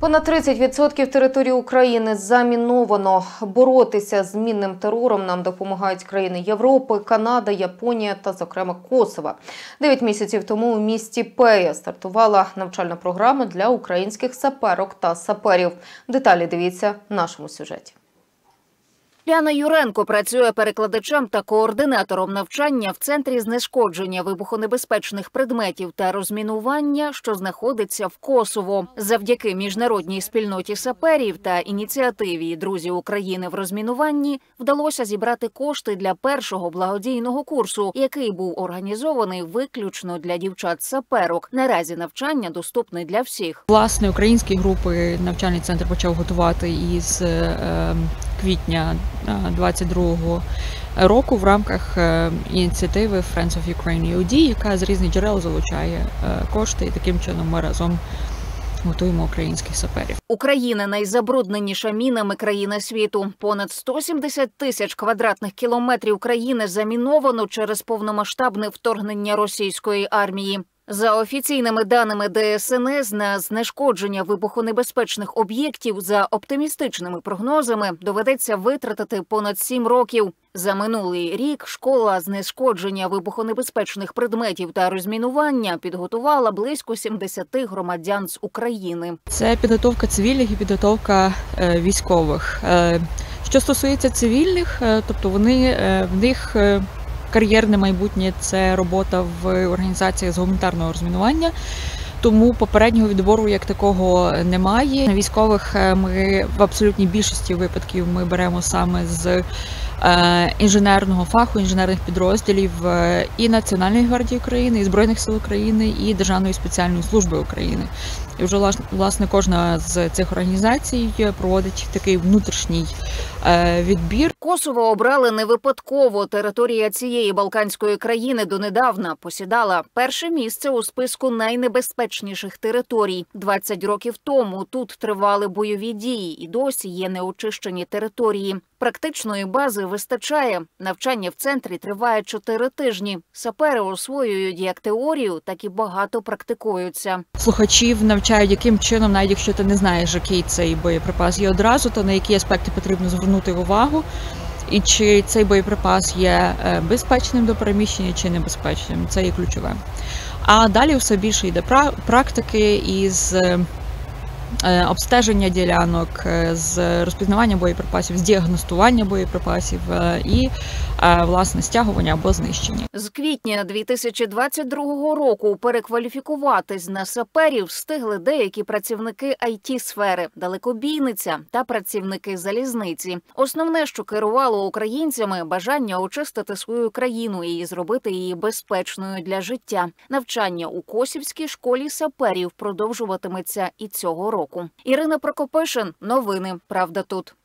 Понад 30% території України заміновано. Боротися з мінним терором нам допомагають країни Європи, Канада, Японія та, зокрема, Косово. 9 місяців тому у місті Пея стартувала навчальна програма для українських саперок та саперів. Деталі дивіться в нашому сюжеті. Яна Юренко працює перекладачем та координатором навчання в Центрі знешкодження вибухонебезпечних предметів та розмінування, що знаходиться в Косово. Завдяки міжнародній спільноті саперів та ініціативі «Друзі України в розмінуванні» вдалося зібрати кошти для першого благодійного курсу, який був організований виключно для дівчат-саперок. Наразі навчання доступне для всіх. Власне, українські групи навчальний центр почав готувати із квітня 22-го року в рамках ініціативи Friends of Ukraine EOD, яка з різних джерел залучає кошти, і таким чином ми разом готуємо українських саперів. Україна – найзабрудненіша мінами країна світу. Понад 170 тисяч квадратних кілометрів країни заміновано через повномасштабне вторгнення російської армії. За офіційними даними ДСНС, на знешкодження вибухонебезпечних об'єктів за оптимістичними прогнозами доведеться витратити понад 7 років. За минулий рік школа знешкодження вибухонебезпечних предметів та розмінування підготувала близько 70 громадян з України. Це підготовка цивільних і підготовка військових. Що стосується цивільних, тобто в них кар'єрне майбутнє – це робота в організаціях з гуманітарного розмінування, тому попереднього відбору як такого немає. На військових ми в абсолютній більшості випадків ми беремо саме з інженерного фаху, інженерних підрозділів і Національної гвардії України, і Збройних сил України, і Державної спеціальної служби України. І вже, власне, кожна з цих організацій проводить такий внутрішній відбір. Косово обрали не випадково. Територія цієї балканської країни донедавна посідала перше місце у списку найнебезпечніших територій. 20 років тому тут тривали бойові дії і досі є неочищені території. Практичної бази вистачає. Навчання в центрі триває 4 тижні. Сапери освоюють як теорію, так і багато практикуються. Слухачів навчають, яким чином, навіть якщо ти не знаєш, який цей боєприпас є одразу, то на які аспекти потрібно звернути увагу, і чи цей боєприпас є безпечним до переміщення, чи небезпечним. Це є ключове. А далі все більше йде практики із обстеження ділянок, з розпізнавання боєприпасів, з діагностування боєприпасів і, власне, стягування або знищення. З квітня 2022 року перекваліфікуватись на саперів встигли деякі працівники IT-сфери, далекобійниця та працівники залізниці. Основне, що керувало українцями – бажання очистити свою країну і зробити її безпечною для життя. Навчання у Косівській школі саперів продовжуватиметься і цього року. Ірина Прокопишин. Новини. Правда тут.